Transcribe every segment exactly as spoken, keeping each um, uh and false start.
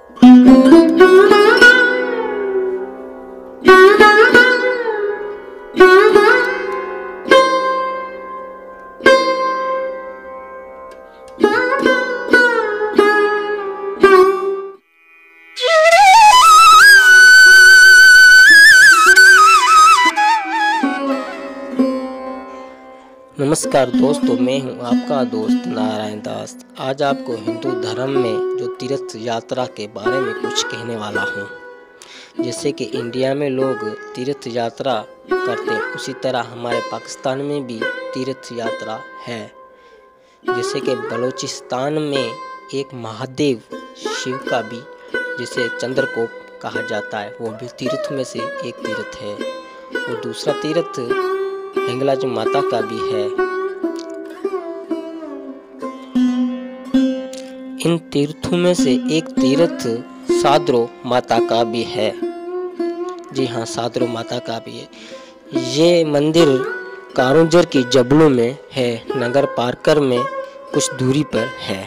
नमस्कार दोस्तों, मैं हूं आपका दोस्त नारायण दास। आज आपको हिंदू धर्म में जो तीर्थ यात्रा के बारे में कुछ कहने वाला हूं। जैसे कि इंडिया में लोग तीर्थ यात्रा करते हैं, उसी तरह हमारे पाकिस्तान में भी तीर्थ यात्रा है। जैसे कि बलूचिस्तान में एक महादेव शिव का भी जिसे चंद्रकोप कहा जाता है, वो भी तीर्थ में से एक तीर्थ है। और दूसरा तीर्थ हिंगलाज माता का भी है। इन तीर्थों में से एक तीर्थ सादरो माता का भी है। जी हाँ, सादरो माता का भी है। ये मंदिर कारुंजर की जबलों में है, नगर पारकर में कुछ दूरी पर है।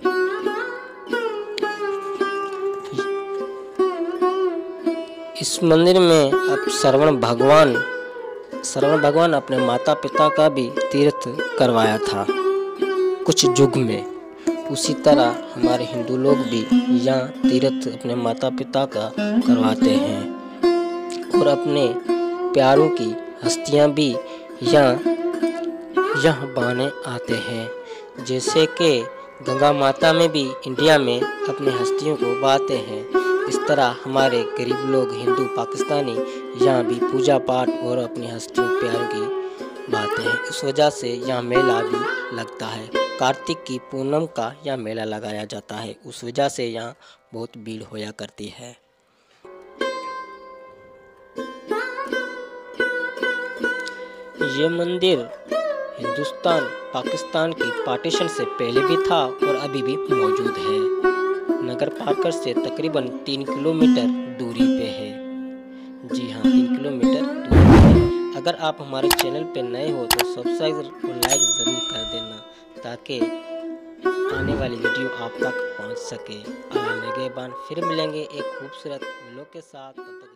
इस मंदिर में अब श्रवण भगवान श्रवण भगवान अपने माता पिता का भी तीर्थ करवाया था कुछ युग में। उसी तरह हमारे हिंदू लोग भी यहाँ तीर्थ अपने माता पिता का करवाते हैं और अपने प्यारों की हस्तियाँ भी यहाँ यहाँ बहाने आते हैं। जैसे कि गंगा माता में भी इंडिया में अपनी हस्तियों को बहाते हैं, इस तरह हमारे गरीब लोग हिंदू पाकिस्तानी यहाँ भी पूजा पाठ और अपनी हस्तियों प्यारों की बहाते हैं। इस वजह से यहाँ मेला भी लगता है। कार्तिक की पूनम का यहाँ मेला लगाया जाता है, उस वजह से यहाँ बहुत भीड़ होया करती है। ये मंदिर हिंदुस्तान पाकिस्तान की पार्टीशन से पहले भी था और अभी भी मौजूद है। नगर पारकर से तकरीबन तीन किलोमीटर दूरी पे है। जी हाँ, तीन किलोमीटर दूरी पे है। अगर आप हमारे चैनल पे नए हो तो सब्सक्राइब और लाइक ज़रूर कर देना, ताकि आने वाली वीडियो आप तक पहुंच सके। आने के बाद फिर मिलेंगे एक खूबसूरत वीडियो के साथ।